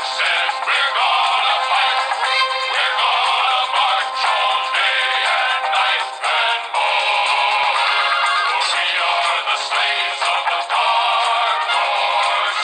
says we're gonna fight. We're gonna march all day and night and more. For we are the slaves of the dark horse.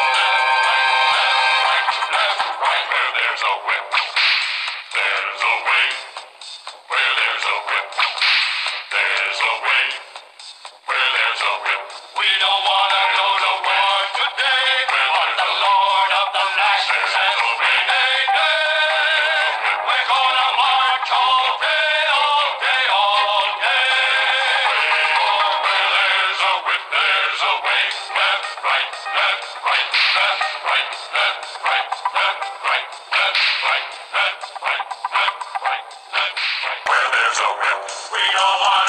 Left, right, where there's a whip. There's a way. Where there's a whip. There's a way. Where there's a whip. We don't wanna go to war today. But the Lord of the Land says, nay, nay, nay. We're gonna march all day, all day, all day. Where there's a whip, there's a way. Left, right, left, right, left, right, left, right, left, right, left, right, left, right, left, right, left, right. Where there's a whip, we don't want